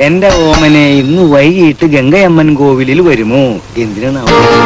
എന്റെ ഓമനെ ഇന്ന് വൈകിട്ട് ഗംഗയമ്മൻ കോവിലിൽ വരുമോ? എന്തിനാണ്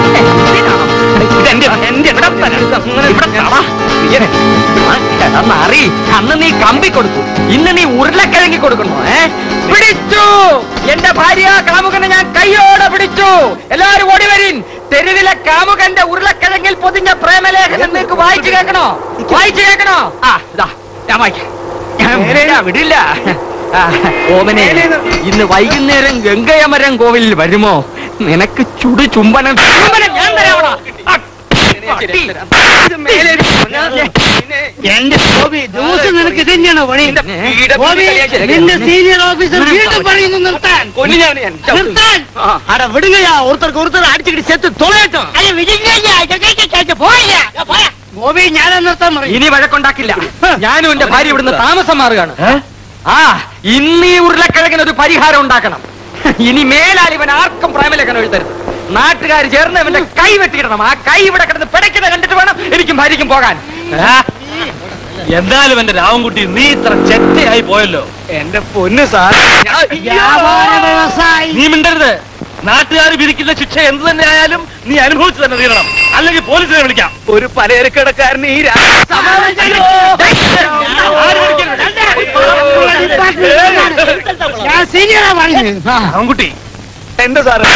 അന്ന് നീ കമ്പി കൊടുത്തു, ഇന്ന് നീ ഉരുളക്കിഴങ്ങി കൊടുക്കണോ? പിടിച്ചു എന്റെ ഭാര്യ കാമുകനെ ഞാൻ കൈയോടെ പിടിച്ചു. എല്ലാരും ഓടി വരിൻ. തെരുവിലെ കാമുകന്റെ ഉരുളക്കിഴങ്ങിൽ പൊതിഞ്ഞ പ്രേമലേഖനം നിങ്ങൾക്ക് വായിച്ചു കേൾക്കണോ? വായിച്ചു കേൾക്കണോ? ആ ഇതാ ഞാൻ വായിക്കാം. ഞാൻ വിടില്ല. ഓമനെ ഇന്ന് വൈകുന്നേരം ഗംഗയമരം കോവിലിൽ വരുമോ? നിനക്ക് ചുടു ചുംബനം ഞാൻ തരാവണോ? എന്റെ ഗോപി ദിവസം നിനക്ക് ഇതന്നെയാണോ പണി? നിന്റെ സീനിയർ ഓഫീസർ വീണ്ടും പറയുന്നു നിർത്താൻ. വിടുകയാ ഒരുത്തർക്ക് ഒരുത്തർ അടിച്ചിട്ട് ചെത്ത് തൊളയട്ടോ. ഗോപി ഞാനാ നിർത്താൻ പറയും. ഇനി വഴക്കുണ്ടാക്കില്ല. ഞാനും എന്റെ ഭാര്യ ഇവിടുന്ന് താമസം മാറുകയാണ്. ആ ഇന്ന് ഈ ഉരുളക്കിഴങ്ങിന് ഒരു പരിഹാരം ഉണ്ടാക്കണം. ഇനി മേലാൽ ഇവൻ ആർക്കും പ്രേമലേഖനം എഴുതരുത്. നാട്ടുകാർ ചേർന്ന് ഇവന്റെ കൈ വെട്ടിയിടണം. ആ കൈ ഇവിടെ കിടന്ന് പിടയ്ക്കുന്നത് കണ്ടിട്ട് വേണം എനിക്കും ഭാര്യയ്ക്കും പോകാൻ. എന്തായാലും എന്റെ രാവൻകുട്ടി നീ ഇത്ര ചെറ്റയായി പോയല്ലോ. എന്റെ പൊന്ന് സാർ, നീ മിണ്ടരുത്. നാട്ടുകാർ വിധിക്കുന്ന ശിക്ഷ എന്ത് തന്നെ ആയാലും നീ അനുഭവിച്ചു തന്നെ തീരണം, അല്ലെങ്കിൽ പോലീസിനെ വിളിക്കാം. ഒരു പലചരക്കടക്കാരന് ഈ രാവൻകുട്ടി എന്റെ സാറ്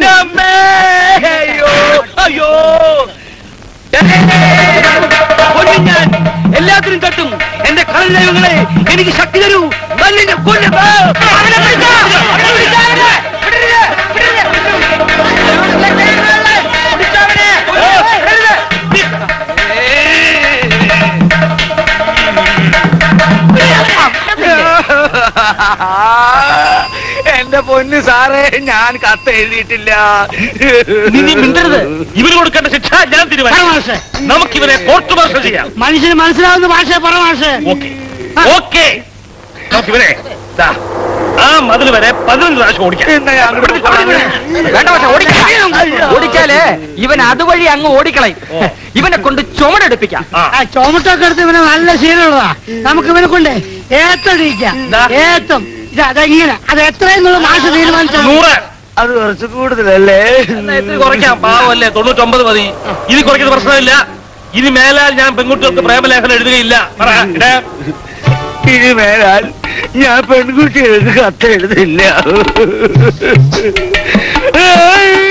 അയ്യോ ഞാൻ എല്ലാത്തിനും തട്ടും. എന്റെ കളഞ്ഞങ്ങളെ എനിക്ക് ശക്തി തരൂ. എന്റെ പൊന്ന് സാറേ, ഞാൻ കത്ത് എഴുതിയിട്ടില്ല. നീ മിണ്ടരുത്. ഇവന് കൊടുക്കേണ്ട ശിക്ഷ ഞാൻ തീരുമാനിച്ചു. നമുക്കിവനെ കോർട്ട് മാർഷൽ ചെയ്യാം. മനുഷ്യന് മനസ്സിലാവുന്ന ഭാഷ പറ മാഷേ. ഓക്കെ നമുക്കിവനെ ആ മതിൽ വരെ 15 പ്രാവശ്യം ഓടിച്ചാല് ഇവൻ അതുവഴി അങ്ങ് ഓടിക്കളയും. ഇവനെ കൊണ്ട് ചുമടെടുപ്പിക്കാം. ചുമട്ടൊക്കെ എടുത്ത് ഇവനെ നല്ല ശീലമുള്ളതാ. നമുക്ക് ഇവനെ കൊണ്ട് ഏത്തടിക്കാം. ഏത്തം അതെങ്ങനെ അത് എത്രയെന്നുള്ള മാഷ് തീരുമാനിച്ചു. 100. അത് കുറച്ച് കൂടുതലല്ലേ? കുറയ്ക്കാം. പാവല്ലേ, 99 മതി. ഇത് കുറയ്ക്കുന്ന പ്രശ്നമില്ല. ഇനി മേലാൽ ഞാൻ പെൺകുട്ടികൾക്ക് പ്രേമലേഖനം എഴുതുകയില്ല. ഇനി മേലാൽ ഞാൻ പെൺകുട്ടികൾക്ക് കത്ത് എഴുതില്ല.